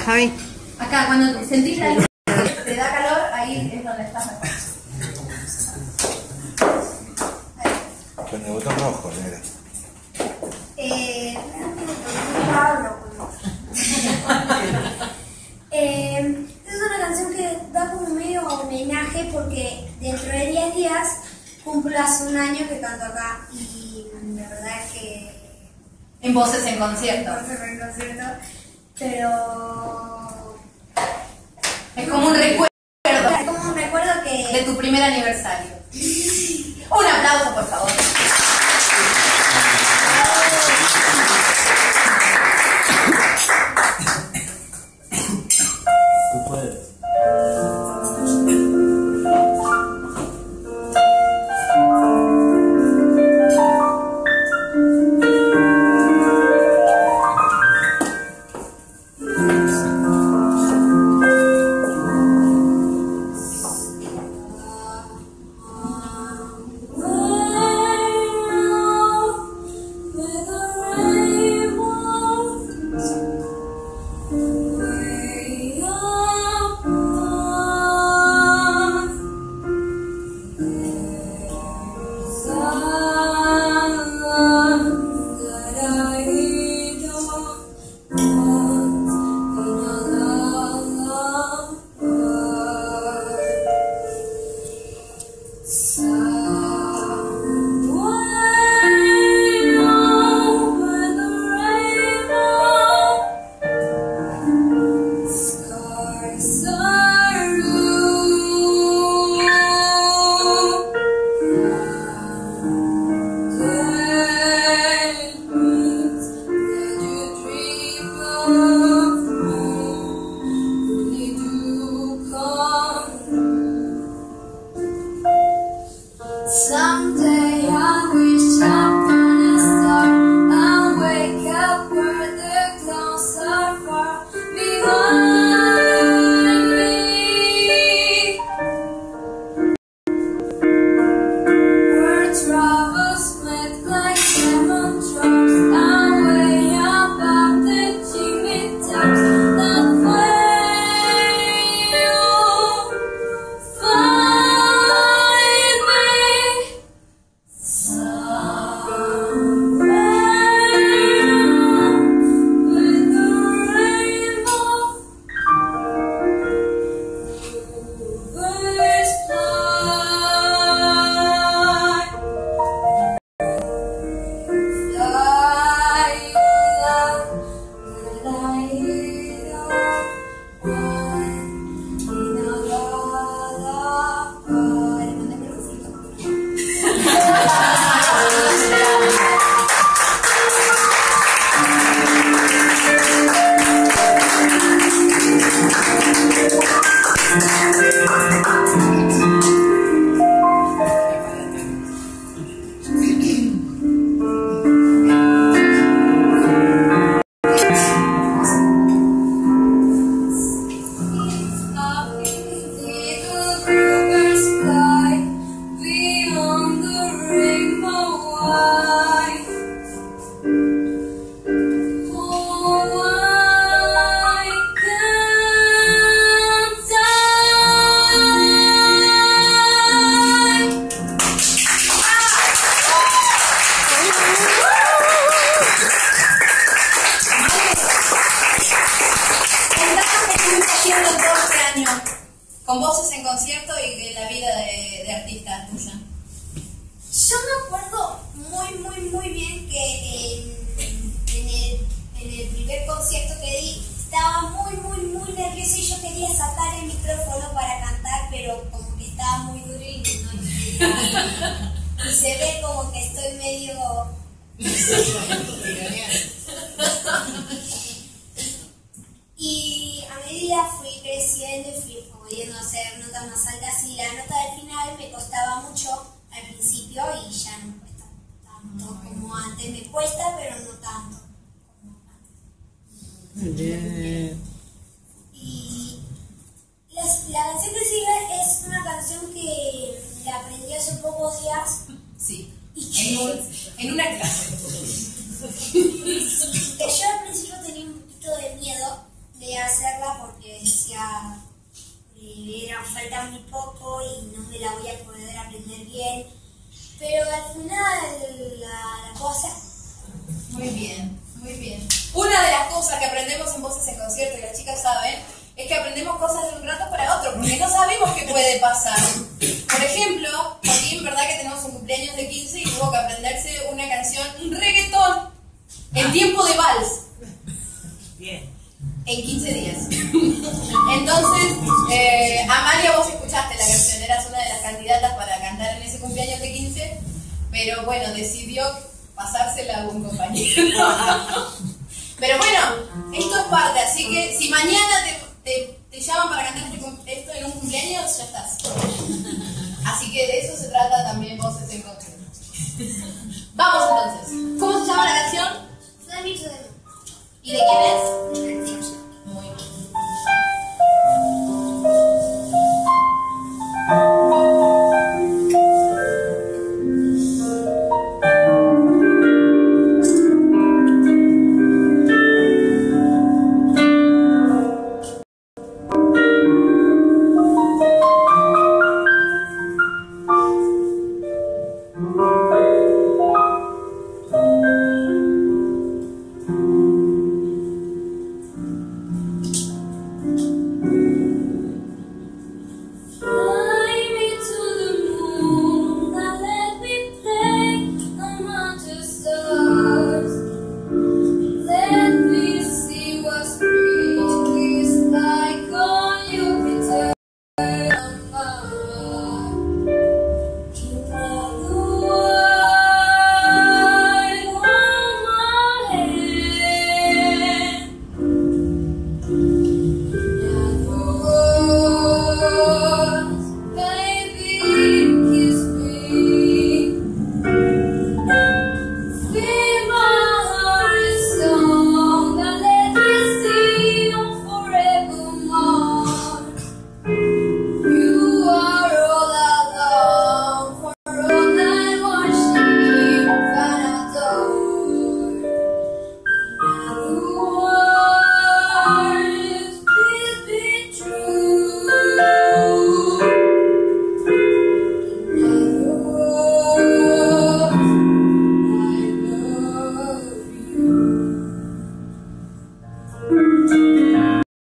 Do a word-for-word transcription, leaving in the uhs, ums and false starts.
Javi? Acá, cuando sentís la luz, te da calor, ahí es donde estás mejor. Con el botón rojo, negra. Eh, eh, es una canción que da como medio homenaje porque dentro de diez días cumplo hace un año que canto acá y la verdad es que... En Voces en Concierto. En Voces en Concierto, pero... Es como un recuerdo. Es como un recuerdo que... De tu primer aniversario. Un aplauso, por favor. Tú puedes. Con Voces en Concierto y de la vida de, de artista tuya. Yo me acuerdo muy, muy, muy bien que en, en, el, en el primer concierto que di estaba muy, muy, muy nerviosa y yo quería sacar el micrófono para cantar, pero como que estaba muy duro y no quería. Y se ve como que estoy medio... Y a medida fui creciendo y fui pudiendo hacer notas más altas y la nota del final me costaba mucho al principio y ya no me cuesta tanto como antes. Me cuesta, pero no tanto como antes. Bien. Y la, la canción que sigue es una canción que la aprendí hace pocos días. Sí. Y que, en, un, en una clase. que yo al principio tenía un poquito de miedo de hacerla decía, eh, era, falta muy poco y no me la voy a poder aprender bien, pero al final la, la puedo hacer. Muy bien, muy bien. Una de las cosas que aprendemos en Voces en Concierto, y las chicas saben, es que aprendemos cosas de un rato para otro, porque no sabemos qué puede pasar. Por ejemplo, Joaquín, ¿verdad que tenemos un cumpleaños de quince y tuvo que aprenderse una canción, un reggaetón, en tiempo de vals? Bien. En quince días. Entonces, eh, Amalia, vos escuchaste la canción, eras una de las candidatas para cantar en ese cumpleaños de quince, pero bueno, decidió pasársela a un compañero. Pero bueno, esto es parte, así que si mañana te, te, te llaman para cantar este, esto en un cumpleaños, ya estás. Así que de eso se trata también Voces en Concierto. Vamos entonces. ¿Cómo se llama la canción? Fue mi sueño. ¿Y de quién es? De Martín.